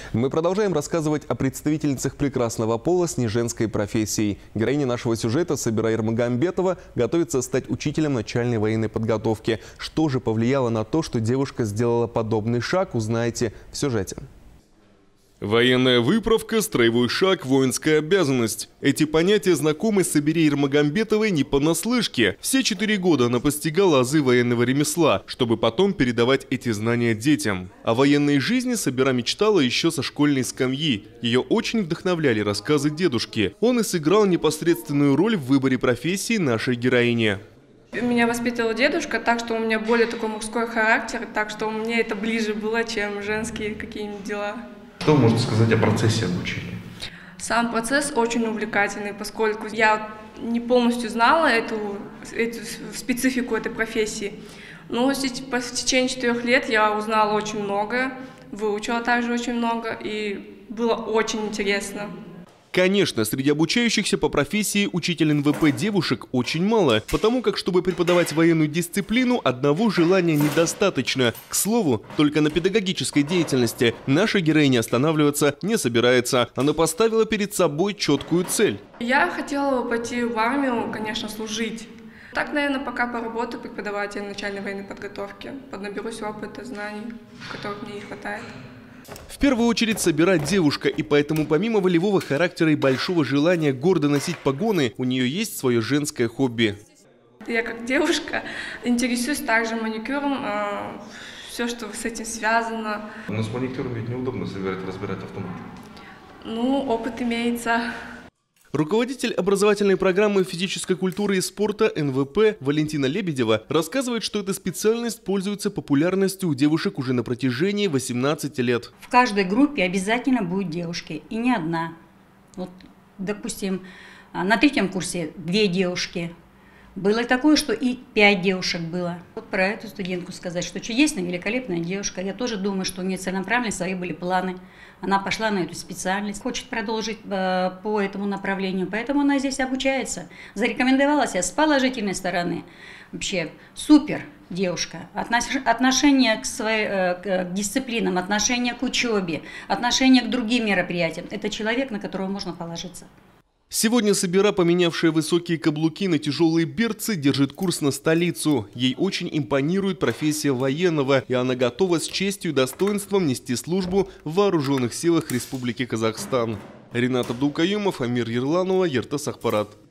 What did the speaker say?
Мы продолжаем рассказывать о представительницах прекрасного пола с неженской профессией. Героиня нашего сюжета Сабира Ермагамбетова готовится стать учителем начальной военной подготовки. Что же повлияло на то, что девушка сделала подобный шаг, узнаете в сюжете. Военная выправка, строевой шаг, воинская обязанность. Эти понятия знакомы Сабире Ермагамбетовой не понаслышке. Все 4 года она постигала азы военного ремесла, чтобы потом передавать эти знания детям. О военной жизни Сабира мечтала еще со школьной скамьи. Ее очень вдохновляли рассказы дедушки. Он и сыграл непосредственную роль в выборе профессии нашей героини. Меня воспитывал дедушка, так что у меня более такой мужской характер, так что мне это ближе было, чем женские какие-нибудь дела. Что вы можете сказать о процессе обучения? Сам процесс очень увлекательный, поскольку я не полностью знала эту специфику этой профессии. Но в течение 4 лет я узнала очень много, выучила также очень много, и было очень интересно. Конечно, среди обучающихся по профессии учитель НВП девушек очень мало, потому как, чтобы преподавать военную дисциплину, одного желания недостаточно. К слову, только на педагогической деятельности наша героиня останавливаться не собирается. Она поставила перед собой четкую цель. Я хотела бы пойти в армию, конечно, служить. Так, наверное, пока поработаю преподавателем начальной военной подготовки, поднаберусь опыта, знаний, которых мне не хватает. В первую очередь собирать девушка, и поэтому помимо волевого характера и большого желания гордо носить погоны, у нее есть свое женское хобби. Я как девушка интересуюсь также маникюром, все, что с этим связано. Но с маникюром ведь неудобно разбирать автомат. Ну, опыт имеется. Руководитель образовательной программы физической культуры и спорта НВП Валентина Лебедева рассказывает, что эта специальность пользуется популярностью у девушек уже на протяжении 18 лет. В каждой группе обязательно будет девушки, и не одна. Вот, допустим, на 3-м курсе 2 девушки. Было такое, что и 5 девушек было. Вот про эту студентку сказать, что чудесная, великолепная девушка. Я тоже думаю, что у нее целенаправленно свои были планы. Она пошла на эту специальность, хочет продолжить по этому направлению, поэтому она здесь обучается. Зарекомендовала себя с положительной стороны. Вообще супер девушка. Отношение к дисциплинам, отношение к учебе, отношение к другим мероприятиям. Это человек, на которого можно положиться. Сегодня Сабира, поменявшая высокие каблуки на тяжелые берцы, держит курс на столицу. Ей очень импонирует профессия военного, и она готова с честью и достоинством нести службу в вооруженных силах Республики Казахстан. Ринат Абдулкаюмов, Амир Ерланова, Ертас Ахпарат.